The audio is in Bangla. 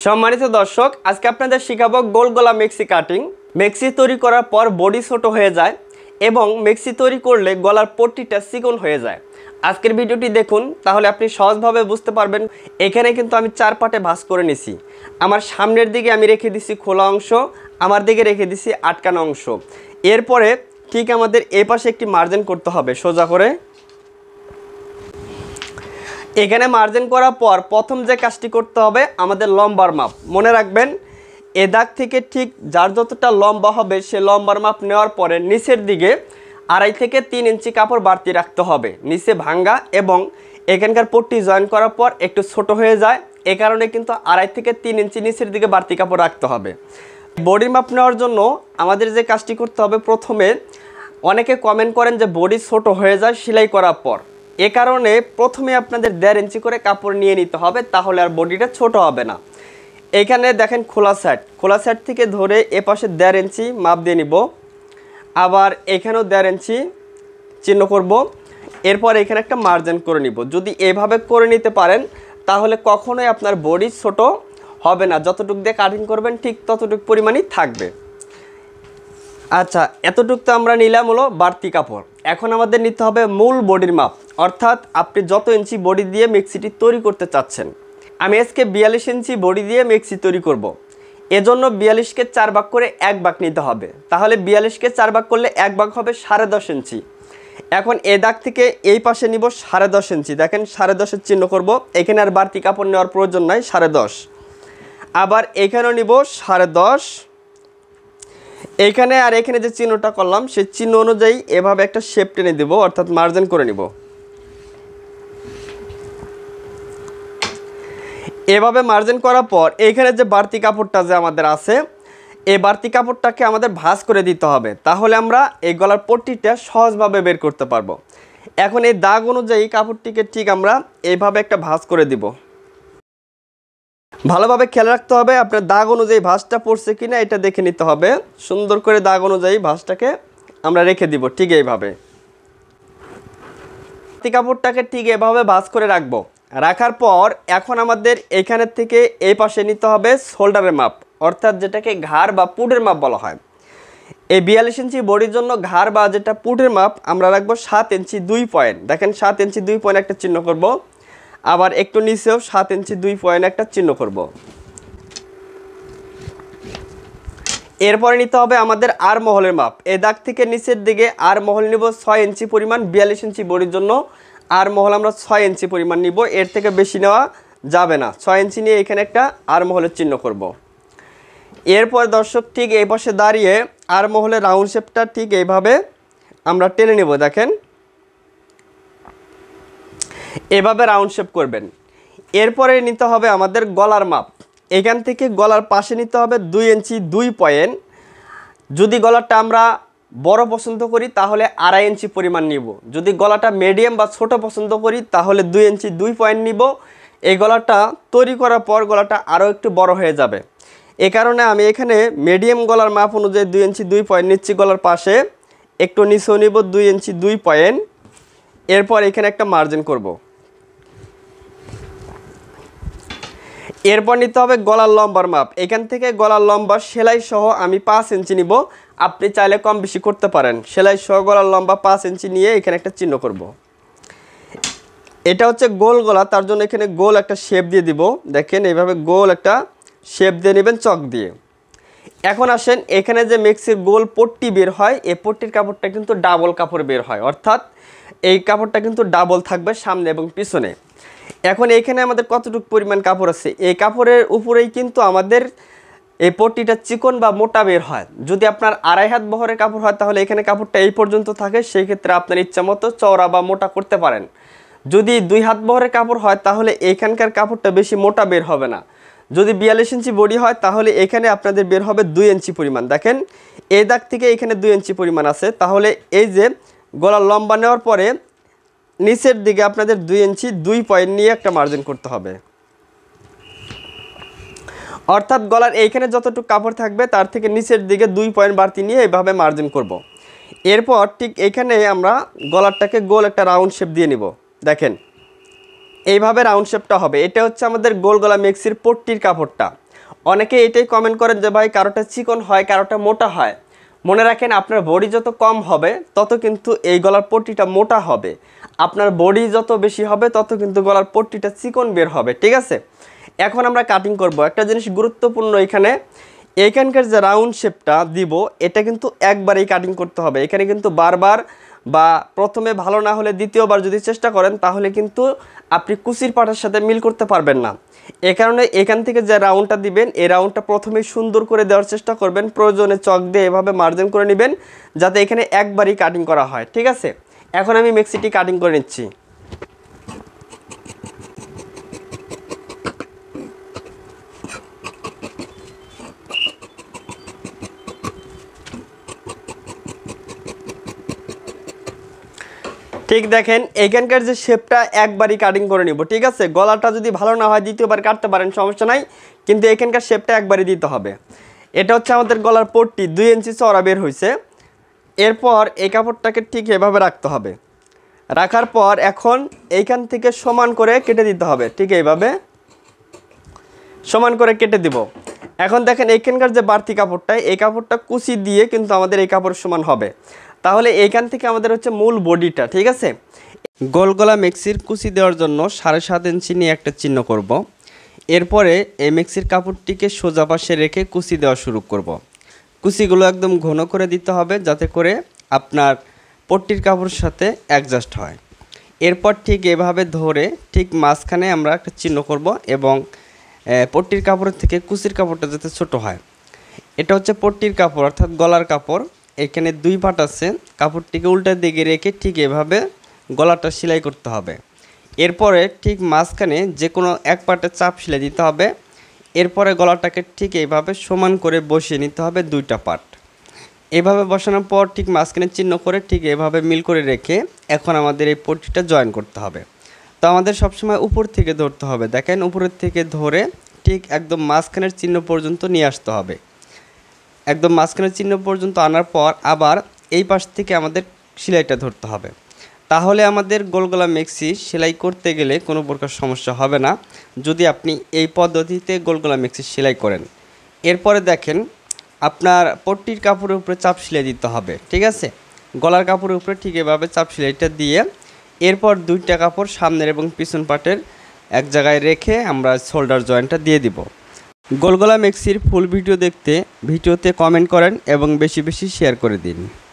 সম্মানিত দর্শক, আজকে আপনাদের শেখাবো গোল গলা মেক্সি কাটিং। মেক্সি তৈরি করার পর বডি ছোট হয়ে যায় এবং মেক্সি তৈরি করলে গলার পট্টিটা চিকন হয়ে যায়। আজকের ভিডিওটি দেখুন, তাহলে আপনি সহজভাবে বুঝতে পারবেন। এখানে কিন্তু আমি 4 পার্টে ভাঁজ করে নিছি। আমার সামনের দিকে আমি রেখে দিছি খোলা অংশ, আমার দিকে রেখে দিছি আটকানো অংশ। এরপরে ঠিক আমাদের এই পাশে একটি মার্জিন করতে হবে সোজা করে। এখানে মার্জিন করার পর প্রথম যে কাজটি করতে হবে, আমাদের লম্বার মাপ মনে রাখবেন। এ দাগ থেকে ঠিক যার যতটা লম্বা হবে সে লম্বার মাপ নেওয়ার পরে নিচের দিকে 2.5 থেকে 3 ইঞ্চি কাপড় বাড়তি রাখতে হবে নিচে ভাঙ্গা, এবং এখানকার পট্টি জয়েন করার পর একটু ছোট হয়ে যায়, এ কারণে কিন্তু 2.5 থেকে 3 ইঞ্চি নিচের দিকে বাড়তি কাপড় রাখতে হবে। বডি মাপ নেওয়ার জন্য আমাদের যে কাজটি করতে হবে, প্রথমে অনেকে কমেন্ট করেন যে বডি ছোট হয়ে যায় সেলাই করার পর। এ কারণে প্রথমে আপনাদের 1.5 ইঞ্চি করে কাপড় নিয়ে নিতে হবে, তাহলে আর বডিটা ছোট হবে না। এখানে দেখেন খোলা সাইড থেকে ধরে এ পাশে 1.5 ইঞ্চি মাপ দিয়ে নিব, আবার এখানেও 1.5 ইঞ্চি চিহ্ন করব। এরপর এখানে একটা মার্জিন করে নিব। যদি এভাবে করে নিতে পারেন তাহলে কখনোই আপনার বডি ছোট হবে না, যতটুকু দিয়ে কাটিং করবেন ঠিক ততটুকু পরিমাণই থাকবে। আচ্ছা, এতটুকু তো আমরা নিলাম হলো বাড়তি কাপড়। এখন আমাদের নিতে হবে মূল বডির মাপ, অর্থাৎ আপনি যত ইঞ্চি বডি দিয়ে মেক্সিটি তৈরি করতে চাচ্ছেন। আমি আজকে 42 ইঞ্চি বডি দিয়ে মেক্সি তৈরি করব। এজন্য 42কে 4 ভাগ করে 1 ভাগ নিতে হবে, তাহলে 42কে 4 ভাগ করলে 1 ভাগ হবে 10.5 ইঞ্চি। এখন এ দাগ থেকে এই পাশে নিব 10.5 ইঞ্চি। দেখেন 10.5 চিহ্ন করব, এখানে আর বাড়তি কাপড় নেওয়ার প্রয়োজন নাই। 10.5, আবার এখানেও নিব 10.5। এইখানে আর এখানে যে চিহ্নটা করলাম সেই চিহ্ন অনুযায়ী এভাবে একটা শেপ টেনে দেব, অর্থাৎ মার্জিন করে নিব। এভাবে মার্জিন করার পর এইখানে যে বাড়তি কাপড়টা যে আমাদের আছে, এই বাড়তি কাপড়টাকে আমাদের ভাঁজ করে দিতে হবে, তাহলে আমরা এই গলার পট্টিটা সহজভাবে বের করতে পারবো। এখন এই দাগ অনুযায়ী কাপড়টিকে ঠিক আমরা এইভাবে একটা ভাঁজ করে দিব। ভালোভাবে খেয়াল রাখতে হবে আপনার দাগ অনুযায়ী ভাঁজটা পড়ছে কিনা এটা দেখে নিতে হবে। সুন্দর করে দাগ অনুযায়ী ভাঁজটাকে আমরা রেখে দিব ঠিক এইভাবে। কাপড়টাকে ঠিক এভাবে ভাঁজ করে রাখবো। রাখার পর এখন আমাদের এখানে থেকে এই পাশে নিতে হবে শোল্ডারের মাপ, অর্থাৎ যেটাকে ঘাড় বা পুটের মাপ বলা হয়। এই 42 ইঞ্চি বডির জন্য ঘাড় বা যেটা পুটের মাপ আমরা রাখবো 7 ইঞ্চি 2 পয়েন্ট। দেখেন 7 ইঞ্চি 2 পয়েন্ট একটা চিহ্ন করব, আবার একটু নিচেও 7 ইঞ্চি 2 পয়েন্ট একটা চিহ্ন করব। এরপরে নিতে হবে আমাদের আর মহলের মাপ। এই দাগ থেকে নিচের দিকে আর মহল নিব 6 ইঞ্চি পরিমাণ। 42 ইঞ্চি বডির জন্য আর মহল আমরা 6 ইঞ্চি পরিমাণ নিব, এর থেকে বেশি নেওয়া যাবে না। 6 ইঞ্চি নিয়ে এখানে একটা আর মহলের চিহ্ন করব। এরপর দর্শক ঠিক এই পাশে দাঁড়িয়ে আর মহলের রাউন্ড শেপটা ঠিক এইভাবে আমরা টেনে নেব। দেখেন এভাবে রাউন্ড শেপ করবেন। এরপরে নিতে হবে আমাদের গলার মাপ। এখান থেকে গলার পাশে নিতে হবে 2 ইঞ্চি 2 পয়েন্ট। যদি গলাটা আমরা বড় পছন্দ করি তাহলে 2.5 ইঞ্চি পরিমাণ নিব। যদি গলাটা মিডিয়াম বা ছোট পছন্দ করি তাহলে 2 ইঞ্চি 2 পয়েন্ট নিব। এই গলাটা তৈরি করার পর গলাটা আরও একটু বড় হয়ে যাবে, এ কারণে আমি এখানে মিডিয়াম গলার মাপ অনুযায়ী 2 ইঞ্চি 2 পয়েন্ট নিচ্ছি গলার পাশে। একটু নিচেও নিব 2 ইঞ্চি 2 পয়েন্ট। এরপর এখানে একটা মার্জিন করব। এরপর নিতে হবে গলার লম্বার মাপ। এখান থেকে গলার লম্বা সেলাই সহ আমি 5 ইঞ্চি নিব। আপনি চাইলে কম বেশি করতে পারেন। সেলাই সহ গলার লম্বা 5 ইঞ্চি নিয়ে এখানে একটা চিহ্ন করব। এটা হচ্ছে গোল গলা, তার জন্য এখানে গোল একটা শেপ দিয়ে দিব। দেখেন এইভাবে গোল একটা শেপ দিয়ে নেবেন চক দিয়ে। এখন আসেন, এখানে যে মেক্সির গোল পট্টি বের হয়, এই পট্টির কাপড়টা কিন্তু ডাবল কাপড় বের হয়, অর্থাৎ এই কাপড়টা কিন্তু ডাবল থাকবে সামনে এবং পিছনে। এখন এইখানে আমাদের কতটুকু পরিমাণ কাপড় আছে, এই কাপড়ের উপরেই কিন্তু আমাদের এই পট্টিটা চিকন বা মোটা বের হয়। যদি আপনার 2.5 হাত বহরের কাপড় হয় তাহলে এখানে কাপড়টা এই পর্যন্ত থাকে, সেই ক্ষেত্রে আপনার ইচ্ছা মতো চওড়া বা মোটা করতে পারেন। যদি 2 হাত বহরের কাপড় হয় তাহলে এইখানকার কাপড়টা বেশি মোটা বের হবে না। যদি 42 ইঞ্চি বডি হয় তাহলে এখানে আপনাদের বের হবে 2 ইঞ্চি পরিমাণ। দেখেন এই দাগ থেকে এখানে 2 ইঞ্চি পরিমাণ আছে, তাহলে এই যে গলার লম্বা নেওয়ার পরে নিচের দিকে আপনাদের 2 ইঞ্চি 2 পয়েন্ট নিয়ে একটা মার্জিন করতে হবে। অর্থাৎ গলার এইখানে যতটুকু কাপড় থাকবে তার থেকে নিচের দিকে 2 পয়েন্ট বাড়তি নিয়ে এইভাবে মার্জিন করব। এরপর ঠিক এখানে আমরা গলারটাকে গোল একটা রাউন্ড শেপ দিয়ে নিব। দেখেন এইভাবে রাউন্ড শেপটা হবে। এটা হচ্ছে আমাদের গোল গলা মেক্সির পট্টির কাপড়টা। অনেকে এটাই কমেন্ট করেন যে ভাই কারোটা চিকন হয় কারোটা মোটা হয়। মনে রাখেন আপনার বডি যত কম হবে তত কিন্তু এই গলার পট্টিটা মোটা হবে, আপনার বডি যত বেশি হবে তত কিন্তু গলার পট্টিটা চিকন বের হবে, ঠিক আছে। এখন আমরা কাটিং করব। একটা জিনিস গুরুত্বপূর্ণ, এইখানকার যে রাউন্ড শেপটা দিব এটা কিন্তু একবারেই কাটিং করতে হবে। এখানে কিন্তু বারবার বা প্রথমে ভালো না হলে দ্বিতীয়বার যদি চেষ্টা করেন তাহলে কিন্তু আপনি কুচির পাটার সাথে মিল করতে পারবেন না। এ কারণে এখান থেকে যে রাউন্ডটা দিবেন এই রাউন্ডটা প্রথমেই সুন্দর করে দেওয়ার চেষ্টা করবেন, প্রয়োজনে চক দিয়ে এভাবে মার্জিন করে নেবেন যাতে এখানে একবারই কাটিং করা হয়, ঠিক আছে। এখন আমি মেক্সিটি কাটিং করে নিচ্ছি। ঠিক দেখেন এইখানকার যে শেপটা একবারই কাটিং করে নিব, ঠিক আছে। গলাটা যদি ভালো না হয় দ্বিতীয়বার কাটতে পারেন, সমস্যা নাই, কিন্তু এখানকার শেপটা একবারই দিতে হবে। এটা হচ্ছে আমাদের গলার পট্টি 2 ইঞ্চি চওড়া বের হয়েছে। এরপর এই কাপড়টাকে ঠিক এভাবে রাখতে হবে। রাখার পর এখন এইখান থেকে সমান করে কেটে দিতে হবে, ঠিক এইভাবে সমান করে কেটে দিব। এখন দেখেন এইখানকার যে বাড়তি কাপড়টা এই কাপড়টা কুচি দিয়ে কিন্তু আমাদের এই কাপড় সমান হবে। তাহলে এইখান থেকে আমাদের হচ্ছে মূল বডিটা, ঠিক আছে। গোল গলা মেক্সির কুচি দেওয়ার জন্য 7.5 ইঞ্চি নিয়ে একটা চিহ্ন করব। এরপরে এই মেক্সির কাপড়টিকে সোজা পাশে রেখে কুচি দেওয়া শুরু করব। কুচিগুলো একদম ঘন করে দিতে হবে যাতে করে আপনার পট্টির কাপড়ের সাথে অ্যাডজাস্ট হয়। এরপর ঠিক এভাবে ধরে ঠিক মাঝখানে আমরা একটা চিহ্ন করব এবং পট্টির কাপড়ের থেকে কুচির কাপড়টা যাতে ছোট হয়। এটা হচ্ছে পট্টির কাপড় অর্থাৎ গলার কাপড়। এখানে 2 পাট আছে, কাপড়টিকে উল্টা দিকে রেখে ঠিক এভাবে গলাটা সেলাই করতে হবে। এরপরে ঠিক মাঝখানে যে কোনো এক পাটে চাপ সেলাই দিতে হবে। এরপরে গলাটাকে ঠিক এইভাবে সমান করে বসিয়ে নিতে হবে 2টা পাট। এভাবে বসানোর পর ঠিক মাঝখানে চিহ্ন করে ঠিক এভাবে মিল করে রেখে এখন আমাদের এই পট্টিটা জয়েন করতে হবে। তো আমাদের সবসময় উপর থেকে ধরতে হবে, দেখেন উপরের থেকে ধরে ঠিক একদম মাঝখানের চিহ্ন পর্যন্ত নিয়ে আসতে হবে। একদম মাঝখানের চিহ্ন পর্যন্ত আনার পর আবার এই পাশ থেকে আমাদের সেলাইটা ধরতে হবে। তাহলে আমাদের গোলগলা মেক্সি সেলাই করতে গেলে কোনো প্রকার সমস্যা হবে না যদি আপনি এই পদ্ধতিতে গোলগলা মেক্সি সেলাই করেন। এরপরে দেখেন আপনার পট্টির কাপড়ের উপরে চাপ সেলাই দিতে হবে, ঠিক আছে। গলার কাপড়ের উপরে ঠিক এভাবে চাপ সেলাইটা দিয়ে এরপর 2টা কাপড় সামনের এবং পিছন পাটের এক জায়গায় রেখে আমরা শোল্ডার জয়েন্টটা দিয়ে দিব। গোলগলা মেক্সির ফুল ভিডিও দেখতে ভিডিওতে কমেন্ট করেন এবং বেশি বেশি শেয়ার করে দিন।